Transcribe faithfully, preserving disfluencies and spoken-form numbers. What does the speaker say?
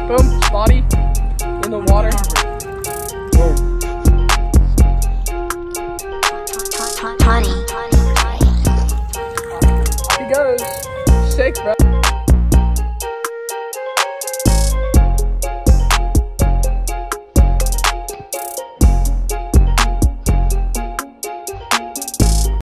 Boom, Spotty in the water. Boom. He goes. Sick, bro.